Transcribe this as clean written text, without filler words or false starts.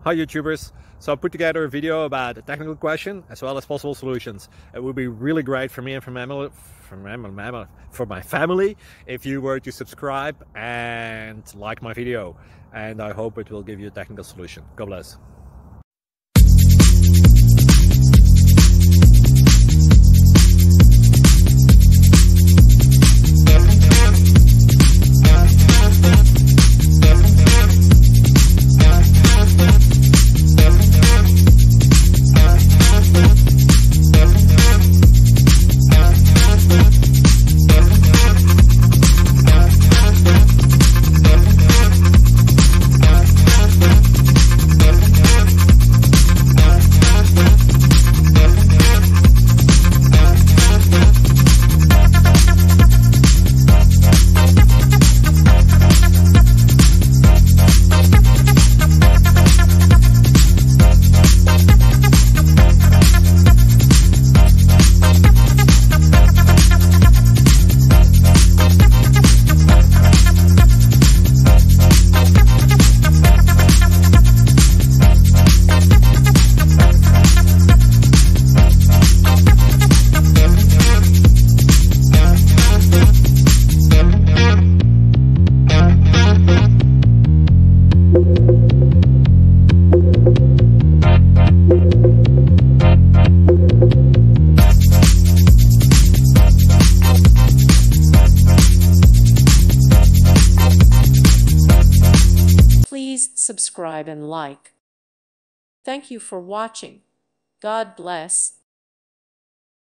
Hi YouTubers. So I put together a video about a technical question as well as possible solutions. It would be really great for me and for my family if you were to subscribe and like my video, and I hope it will give you a technical solution. God bless. Please subscribe and like. Thank you for watching. God bless.